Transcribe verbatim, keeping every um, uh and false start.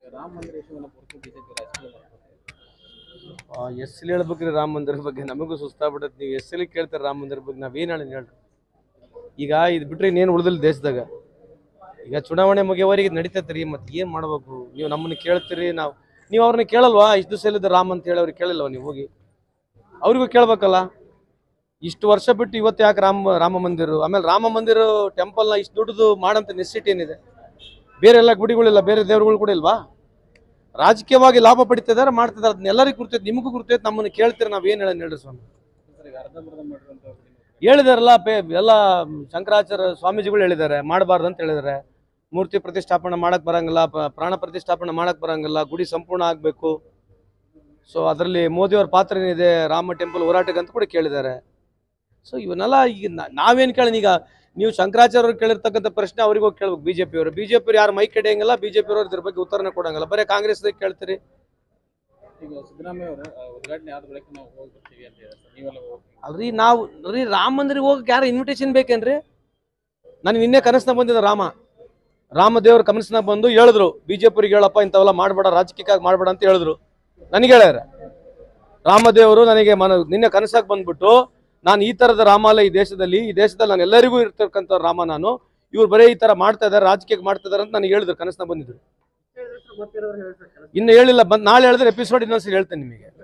ರಾಮ ಮಂದಿರ ವಿಷಯವನ್ನು ಕುರಿತು ಬಿಜೆಪಿ ರಾಜಕೀಯ ಎಸ್ ಎಲ್ ಹೇಳ್ಬೇಕ್ರಿ ರಾಮ ಮಂದಿರ ಬಗ್ಗೆ ನಮಗೂ ಸುಸ್ತಾಗ್ಬಿಟ್ಟೈತೆ. ನೀವು ಎಸ್ ಎಲ್ ಕೇಳ್ತಾರೆ ರಾಮ ಮಂದಿರ ಬಗ್ಗೆ ನಾವೇನು ಹೇಳಿ ಹೇಳ್ರಿ. ಈಗ ಇದು ಬಿಟ್ರೆ ಇನ್ನೇನು ಉಳಿದಿಲ್ಲ ದೇಶದಾಗ. ಈಗ ಚುನಾವಣೆ ಮುಗಿಯವರೆಗೆ ನಡೀತೈತೆ ರೀ, ಮತ್ತೆ ಏನು ಮಾಡ್ಬೇಕು? ನೀವು ನಮ್ಮನ್ನು ಕೇಳ್ತೀರಿ, ನಾವು ನೀವು ಅವ್ರನ್ನ ಕೇಳಲ್ವಾ? ಇಷ್ಟು ದಿವಸ ಹೇಳಿದ ರಾಮ ಅಂತ ಹೇಳಿ ಅವ್ರಿಗೆ ಕೇಳಿಲ್ವ ನೀವು? ಹೋಗಿ ಅವ್ರಿಗೂ ಕೇಳ್ಬೇಕಲ್ಲ. ಇಷ್ಟು ವರ್ಷ ಬಿಟ್ಟು ಇವತ್ತು ಯಾಕೆ ರಾಮ ರಾಮ ಮಂದಿರ? ಆಮೇಲೆ ರಾಮ ಮಂದಿರ ಟೆಂಪಲ್ನ ಇಷ್ಟು ದುಡ್ಡು ಮಾಡಂತ ನೆಸಿಟಿ ಏನಿದೆ? ಬೇರೆ ಎಲ್ಲ ಗುಡಿಗಳಿಲ್ಲ, ಬೇರೆ ದೇವರುಗಳು ಕೂಡ ಇಲ್ವಾ? ರಾಜಕೀಯವಾಗಿ ಲಾಭ ಪಡಿತಿದ್ದಾರೆ, ಮಾಡ್ತಿದ್ದಾರೆ. ಅದನ್ನ ಎಲ್ಲರಿಗೂ ಗುರ್ತೈತೆ, ನಿಮಗೂ ಗುರ್ತೈತೆ. ನಮ್ಮನ್ನು ಕೇಳ್ತೀರಿ, ನಾವು ಏನು ಹೇಳಿ ಹೇಳ್ರಿ ಸ್ವಾಮಿ? ಹೇಳಿದಾರಲ್ಲ, ಪೇ ಎಲ್ಲ ಶಂಕರಾಚಾರ್ಯ ಸ್ವಾಮೀಜಿಗಳು ಹೇಳಿದ್ದಾರೆ ಮಾಡಬಾರ್ದು ಅಂತ ಹೇಳಿದ್ದಾರೆ. ಮೂರ್ತಿ ಪ್ರತಿಷ್ಠಾಪನೆ ಮಾಡಕ್ ಬರಂಗಿಲ್ಲ, ಪ್ರಾಣ ಪ್ರತಿಷ್ಠಾಪನೆ ಮಾಡಕ್ ಬರಂಗಿಲ್ಲ, ಗುಡಿ ಸಂಪೂರ್ಣ ಆಗಬೇಕು. ಸೊ ಅದರಲ್ಲಿ ಮೋದಿಯವ್ರ ಪಾತ್ರ ಏನಿದೆ ರಾಮ ಟೆಂಪಲ್ ಹೋರಾಟಕ್ಕೆ ಅಂತ ಕೂಡ ಕೇಳಿದ್ದಾರೆ. ಸೊ ಇವನ್ನೆಲ್ಲ ಈಗ ನಾವೇನು ಕೇಳಿ, ಈಗ ನೀವು ಶಂಕರಾಚಾರ್ಯರು ಕೇಳಿರ್ತಕ್ಕಂಥ ಪ್ರಶ್ನೆ ಅವ್ರಿಗೆ ಹೋಗಿ ಕೇಳ್ಬೇಕು. ಬಿಜೆಪಿ ಅವರು ಬಿಜೆಪಿ ಅವ್ರು ಯಾರು ಮೈ ಕೆಡೆಯಂಗಿಲ್ಲ, ಬಿಜೆಪಿ ಅವರು ಇದ್ರ ಬಗ್ಗೆ ಉತ್ತರನೇ ಕೊಡಂಗಿಲ್ಲ, ಬರೀ ಕಾಂಗ್ರೆಸ್ ಕೇಳ್ತೀರಿ. ಈಗ ಸಿದ್ದರಾಮಯ್ಯ ಅವರು ಉದ್ಘಾಟನೆ ಆದ ಬಳಿಕ ನಾವು ಹೋಗಿ ಬರ್ತೀವಿ ಅಂತ ಹೇಳಿದ್ರೆ ನೀವೆಲ್ಲ ಅಲ್ರಿ, ನಾವು ರೀ ರಾಮ ಮಂದಿರಿಗೆ ಹೋಗಕ್ಕೆ ಯಾರು ಇನ್ವಿಟೇಷನ್ ಬೇಕೇನ್ರಿ? ನನಗೆ ನಿನ್ನೆ ಕನಸ್ನಾಗ ಬಂದಿದ್ದ ರಾಮ ರಾಮ ದೇವ್ರ ಕನಸ್ನಾಗ ಬಂದು ಹೇಳಿದ್ರು, ಬಿಜೆಪಿಗೆ ಹೇಳಪ್ಪ ಇಂಥವೆಲ್ಲ ಮಾಡಬೇಡ, ರಾಜಕೀಯವಾಗಿ ಮಾಡಬೇಡ ಅಂತ ಹೇಳಿದ್ರು. ನನಗೆ ಹೇಳ್ಯಾರ ರಾಮದೇವರು ನನಗೆ ಮನ ನಿನ್ನೆ ಕನಸಾಗಿ ಬಂದ್ಬಿಟ್ಟು, ನಾನು ಈ ಥರದ ರಾಮಾಲ ಈ ದೇಶದಲ್ಲಿ ಈ ದೇಶದಲ್ಲಿ ನಾನು ಎಲ್ಲರಿಗೂ ಇರ್ತಕ್ಕಂಥ ರಾಮ, ನಾನು ಇವ್ರು ಬರೀ ಈ ಥರ ಮಾಡ್ತಾ ಇದ್ದಾರೆ, ರಾಜಕೀಯ ಮಾಡ್ತಾ ಇದ್ದಾರೆ ಅಂತ ನನಗೆ ಹೇಳಿದ್ರು. ಕನಸ್ನಾಗ ಬಂದಿದ್ರು, ಇನ್ನು ಹೇಳಿಲ್ಲ. ಬಂದು ನಾಳೆ ಹೇಳಿದ್ರೆ ಎಪಿಸೋಡ್ ಇನ್ನೊಂದ್ಸರಿ ಹೇಳ್ತೇನೆ ನಿಮಗೆ.